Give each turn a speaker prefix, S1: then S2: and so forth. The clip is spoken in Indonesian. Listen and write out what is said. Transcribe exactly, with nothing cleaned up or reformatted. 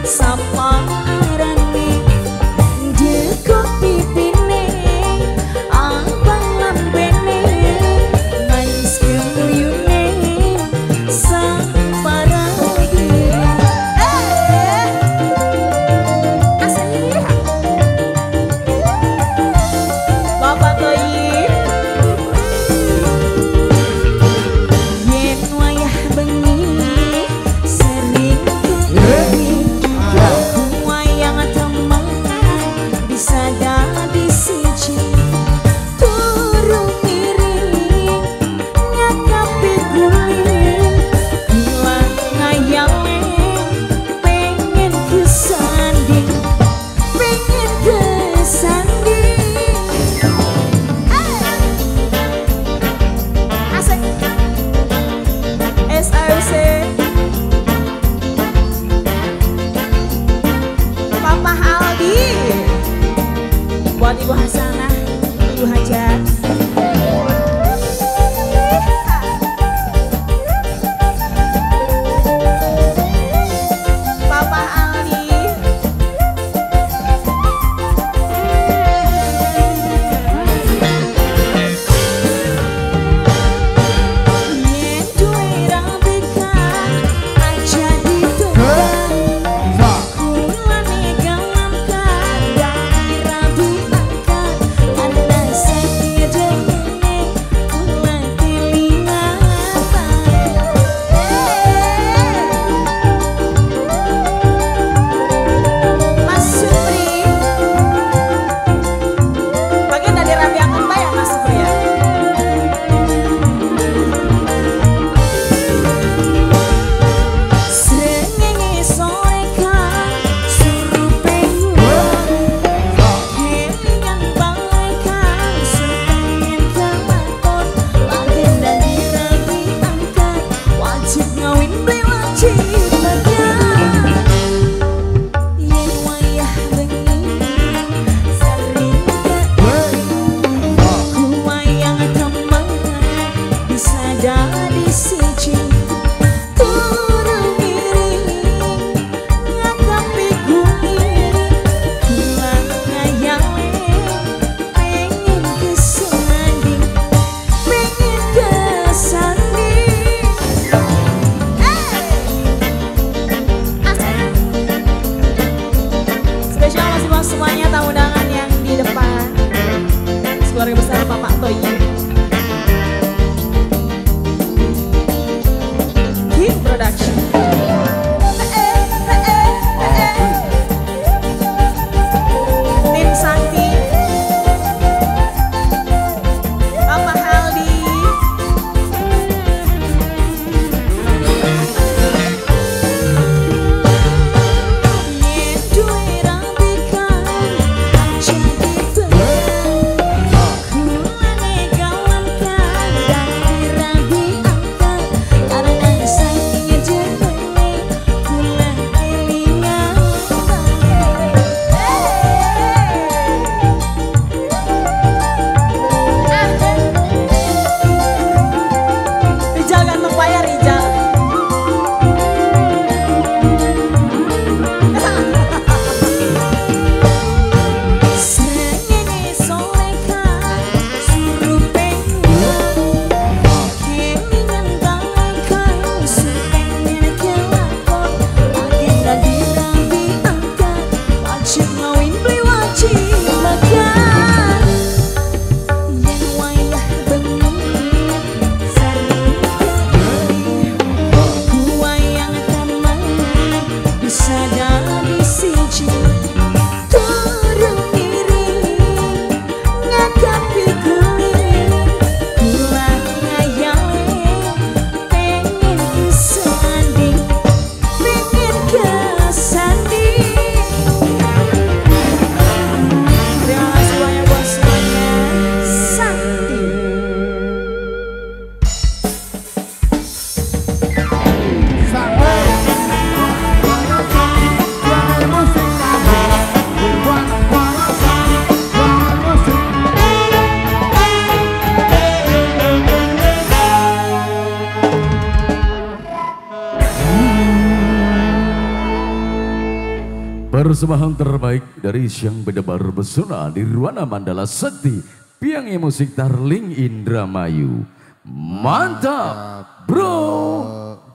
S1: sapa arane dekok pipine abang lambene manis kemuyune sapa rabi eh asli Bapak Toyib yen wayah bengi sering keeling aku wayang temen bisa dadi siji turu miring ngakapi guling kula ngayale pengen kesanding pengen kesanding asik S R C Papa Aldi buat Ibu Hasanah Ibu Hajat Papa Aldi yen duwe rabekan aja ditunggang kulane gaman kadang rabu akan anda sakit
S2: Persembahan terbaik dari Siang Bedebar Pesona Nirwana Mandala Sakti Piangi Musik Tarling Indramayu. Mantap, bro.